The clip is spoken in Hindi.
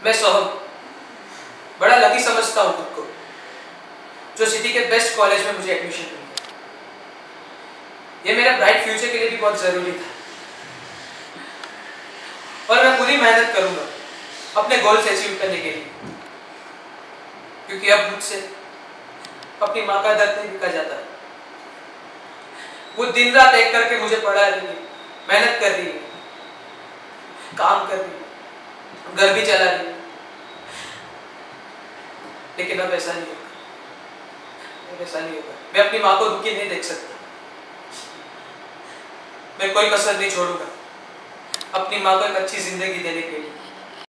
मैं सोहम बड़ा लकी समझता हूँ खुद को, जो सिटी के बेस्ट कॉलेज में मुझे एडमिशन मिली। ये मेरे ब्राइट फ्यूचर के लिए भी बहुत जरूरी था, और मैं पूरी मेहनत करूंगा अपने गोल्स अचीव करने के लिए, क्योंकि अब मुझसे अपनी माँ का दर्द नहीं लिखा जाता। वो दिन रात एक करके मुझे पढ़ा रही है, मेहनत कर रही है, काम कर रही है, घर भी चला रही है, लेकिन अब ऐसा नहीं होगा, ऐसा नहीं होगा। मैं अपनी माँ को दुखी नहीं देख सकता। मैं कोई कसर नहीं छोड़ूंगा अपनी माँ को एक अच्छी जिंदगी देने के लिए।